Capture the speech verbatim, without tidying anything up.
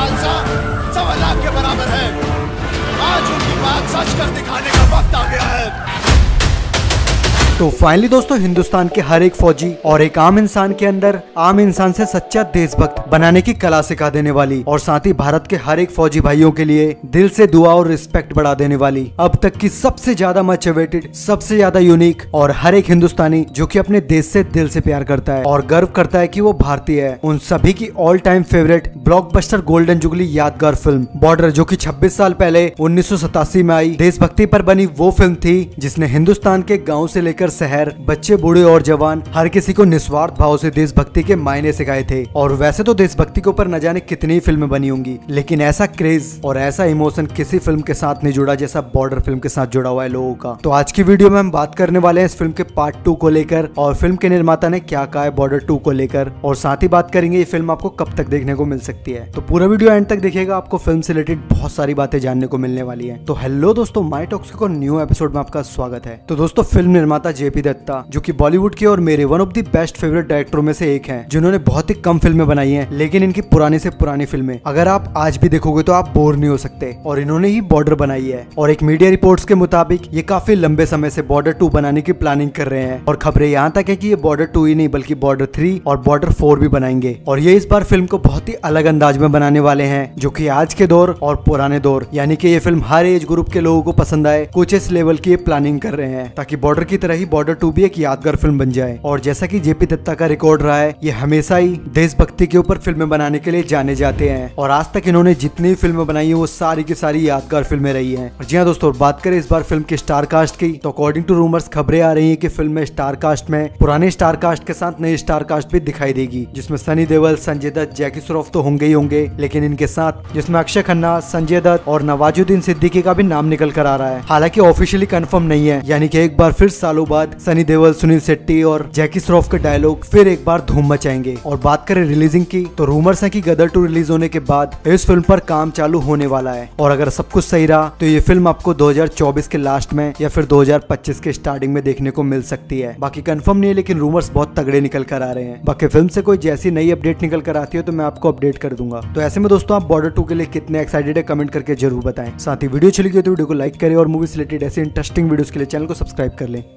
खालसा सवा लाख के बराबर है। आज उनकी बात सच कर दिखाने का वक्त आ गया है। तो फाइनली दोस्तों, हिंदुस्तान के हर एक फौजी और एक आम इंसान के अंदर आम इंसान से सच्चा देशभक्त बनाने की कला सिखा देने वाली और साथ ही भारत के हर एक फौजी भाइयों के लिए दिल से दुआ और रिस्पेक्ट बढ़ा देने वाली अब तक की सबसे ज्यादा मच अवेटेड, सबसे ज्यादा यूनिक और हर एक हिंदुस्तानी जो कि अपने देश से दिल से प्यार करता है और गर्व करता है कि वो भारतीय है, उन सभी की all time favourite blockbuster golden jubilee यादगार फिल्म बॉर्डर, जो कि छब्बीस साल पहले उन्नीस सौ सतासी में आई देशभक्ति पर बनी वो फिल्म थी जिसने हिंदुस्तान के गाँव से लेकर शहर, बच्चे, बूढ़े और जवान हर किसी को निस्वार्थ भाव से देशभक्ति के मायने सिखाए थे। और वैसे तो देशभक्ति के ऊपर न जाने कितनी फिल्में बनी होंगी, लेकिन ऐसा क्रेज और ऐसा इमोशन किसी फिल्म के साथ नहीं जुड़ा जैसा बॉर्डर फिल्म के साथ जुड़ा हुआ है लोगों का। तो आज की वीडियो में हम बात करने वाले हैं इस फिल्म के पार्ट टू को लेकर और फिल्म के निर्माता ने क्या कहा है बॉर्डर टू को लेकर, और साथ ही बात करेंगे ये फिल्म आपको कब तक देखने को मिल सकती है। तो पूरा वीडियो एंड तक देखिएगा, आपको फिल्म से रिलेटेड बहुत सारी बातें जानने को मिलने वाली है। तो हेलो दोस्तों, माय टॉक्स को न्यू एपिसोड में आपका स्वागत है। तो दोस्तों, फिल्म निर्माता जेपी दत्ता जो कि बॉलीवुड के और मेरे one of the best favourite डायरेक्टरों में से एक हैं, जिन्होंने बहुत ही कम फिल्में बनाई हैं, लेकिन इनकी पुरानी से पुरानी फिल्में अगर आप आज भी देखोगे तो आप बोर नहीं हो सकते। और इन्होंने ही बॉर्डर बनाई है और एक मीडिया रिपोर्ट्स के मुताबिक ये काफी लंबे समय से बॉर्डर टू बनाने की प्लानिंग कर रहे हैं और खबरें यहाँ तक है कि ये बॉर्डर टू ही नहीं बल्कि बॉर्डर थ्री और बॉर्डर फोर भी बनाएंगे। और ये इस बार फिल्म को बहुत ही अलग अंदाज में बनाने वाले हैं, जो कि आज के दौर और पुराने दौर यानी कि ये फिल्म हर एज ग्रुप के लोगों को पसंद आए, कुछ इस लेवल की प्लानिंग कर रहे हैं ताकि बॉर्डर की तरह ही बॉर्डर टू भी एक यादगार फिल्म बन जाए। और जैसा कि जेपी दत्ता का रिकॉर्ड रहा है, ये हमेशा ही देशभक्ति के ऊपर फिल्में बनाने के लिए जाने जाते हैं और आज तक इन्होंने जितनी फिल्में बनाई है वो सारी की सारी यादगार फिल्में रही हैं। और जी हाँ दोस्तों, बात करें इस बार फिल्म के स्टार कास्ट की, तो अकॉर्डिंग टू रूमर्स खबरें आ रही है कि फिल्म में स्टार कास्ट में पुराने स्टार कास्ट के साथ नई स्टार कास्ट भी दिखाई देगी, जिसमें सनी देओल, संजय दत्त, जैकी श्रॉफ तो होंगे ही होंगे, लेकिन इनके साथ जिसमें अक्षय खन्ना, संजय दत्त और नवाजुद्दीन सिद्दीकी का भी नाम निकल कर आ रहा है। हालांकि ऑफिशियली कंफर्म नहीं है, यानी कि एक बार फिर सालों बाद सनी देओल, सुनील शेट्टी और जैकी श्रॉफ के डायलॉग फिर एक बार धूम मचाएंगे। और बात करें रिलीजिंग की, तो रूमर्स है कि गदर टू रिलीज होने के बाद इस फिल्म पर काम चालू होने वाला है और अगर सब कुछ सही रहा तो ये फिल्म आपको दो हज़ार चौबीस के लास्ट में या फिर दो हज़ार पच्चीस के स्टार्टिंग में देखने को मिल सकती है। बाकी कंफर्म नहीं है, लेकिन रूमर्स बहुत तगड़े निकल कर आ रहे हैं। बाकी फिल्म से कोई जैसी नई अपडेट निकल कर आती है तो मैं आपको अपडेट कर दूंगा। तो ऐसे में दोस्तों, आप बॉर्डर टू के लिए कितने एक्साइटेड है कमेंट करके जरूर बताएं। साथ ही वीडियो चली गई तो वीडियो को लाइक करें और मूवी से रिलेटेड ऐसे इंटरेस्टिंग वीडियोस के लिए चैनल को सब्सक्राइब कर लें।